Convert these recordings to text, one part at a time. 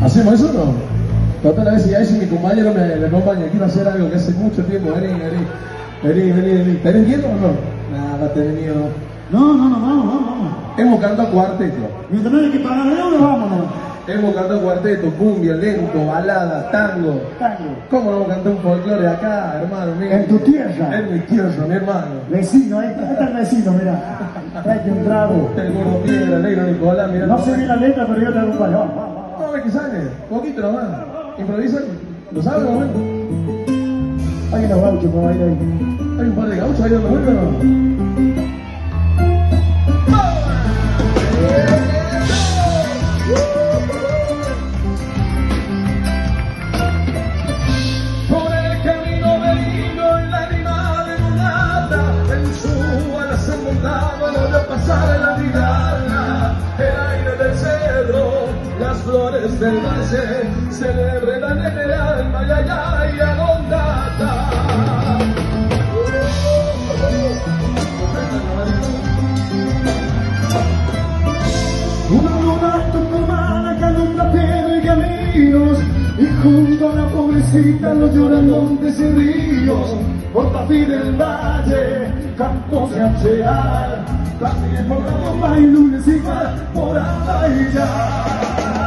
¿Hacemos eso o no? Total, a ver si mi compañero me acompaña. Quiero hacer algo que hace mucho tiempo. Vení. ¿Tenés miedo o no? Nada, tenés miedo. No, vamos. Hemos cantado cuarteto. Mientras no hay que pagar el euro, vámonos. Hemos cantado cuarteto, cumbia, lento, balada, tango. ¿Cómo no vamos a cantar un folclore acá, hermano? Mira, En tu tierra. En mi tierra, mi hermano. Vecino, ahí está el vecino, mira. Tráete un trago. El gordo piedra, el negro Nicolás, mira. No sé bien la letra, pero yo te hago un palo. No, ves que sale. Poquito nomás. Improvisa. ¿Lo sabes, no? Hay unos gauchos por ahí. Hay un par de gauchos ahí dando vuelta, ¿no? Las flores del valle celebran en el alma y agondata. Una luna tucumana que alumbra piedra y caminos, y junto a la pobrecita los lloran montes y ríos, por Tafí del Valle, campos de Anchear, también por la bomba y lunes y por Abayar.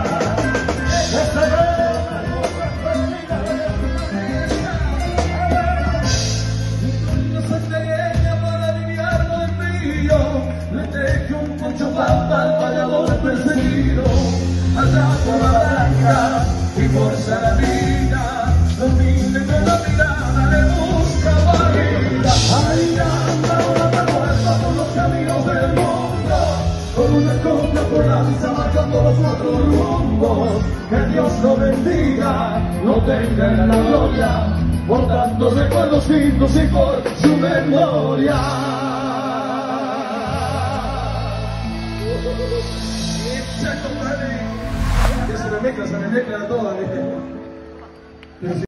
Perseguido allá por la Blanca y por Saladina, los miles de la mirada le busca guarida. Ahí anda una perfuerza por los caminos del mundo, con una copla por lanza marcando los cuatro rumbos. Que Dios lo bendiga, lo tenga en la gloria, por tantos recuerdos lindos y por su memoria. Que se me mezcla toda, ¿viste?